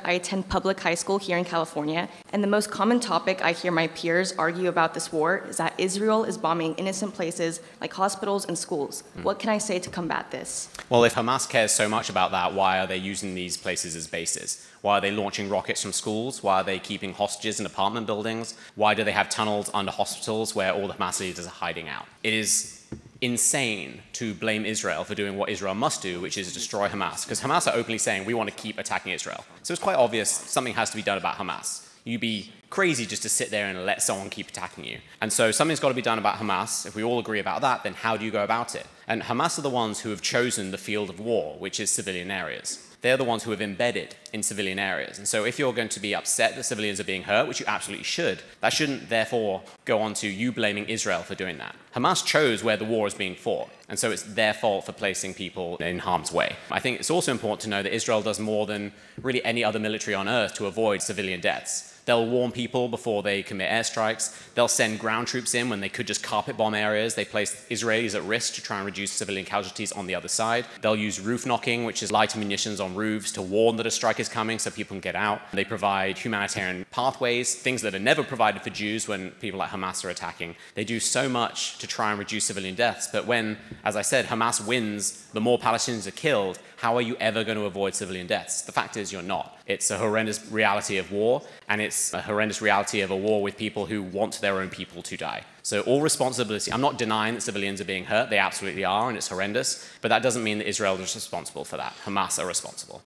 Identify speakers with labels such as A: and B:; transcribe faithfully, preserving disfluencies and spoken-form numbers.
A: I attend public high school here in California, and the most common topic I hear my peers argue about this war is that Israel is bombing innocent places like hospitals and schools. Mm. What can I say to combat this?
B: Well, if Hamas cares so much about that, why are they using these places as bases? Why are they launching rockets from schools? Why are they keeping hostages in apartment buildings? Why do they have tunnels under hospitals where all the Hamas leaders are hiding out? It is insane to blame Israel for doing what Israel must do, which is destroy Hamas, because Hamas are openly saying we want to keep attacking Israel. So it's quite obvious something has to be done about Hamas. You'd be crazy just to sit there and let someone keep attacking you. And so something's got to be done about Hamas. If we all agree about that, then how do you go about it? And Hamas are the ones who have chosen the field of war, which is civilian areas. They're the ones who have embedded in civilian areas. And so if you're going to be upset that civilians are being hurt, which you absolutely should, that shouldn't therefore go on to you blaming Israel for doing that. Hamas chose where the war is being fought, and so it's their fault for placing people in harm's way. I think it's also important to know that Israel does more than really any other military on earth to avoid civilian deaths. They'll warn people before they commit airstrikes. They'll send ground troops in when they could just carpet bomb areas. They place Israelis at risk to try and reduce civilian casualties on the other side. They'll use roof knocking, which is lighter munitions on roofs, to warn that a strike is coming so people can get out. They provide humanitarian pathways, things that are never provided for Jews when people like Hamas are attacking. They do so much to try and reduce civilian deaths, but when, as I said, Hamas wins, the more Palestinians are killed, how are you ever going to avoid civilian deaths? The fact is you're not. It's a horrendous reality of war, and it's a horrendous reality of a war with people who want their own people to die. So all responsibility, I'm not denying that civilians are being hurt, they absolutely are, and it's horrendous, but that doesn't mean that Israel is responsible for that. Hamas are responsible.